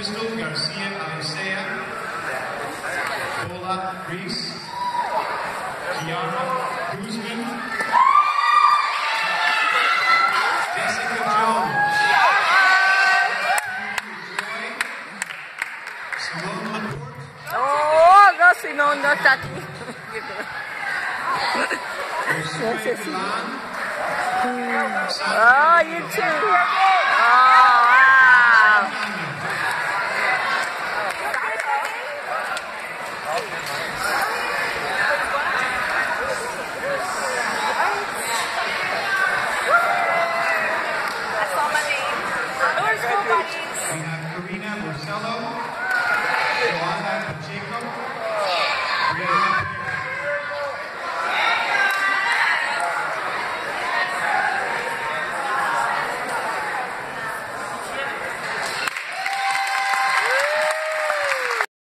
Crystal Garcia Alicea, Paula Reese, Kiara Guzman, Jessica Jones, Simone Laporte. Oh, agak Simone tadi. Gitu. Oh, you too.